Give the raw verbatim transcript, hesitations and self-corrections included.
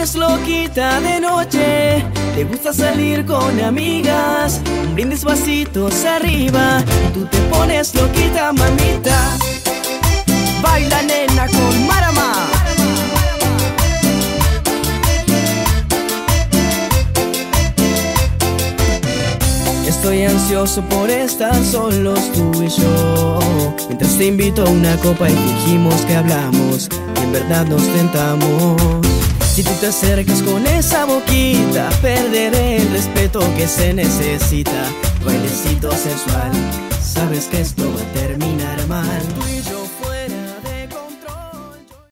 pones loquita de noche, te gusta salir con amigas, un brindis vasitos arriba, tú te pones loquita, mamita. Baila nena con Marama. Estoy ansioso por estar solos tú y yo, mientras te invito a una copa y fingimos que hablamos y en verdad nos tentamos. Si tú te acercas con esa boquita, perderé el respeto que se necesita. Bailecito sensual, sabes que esto va a terminar mal.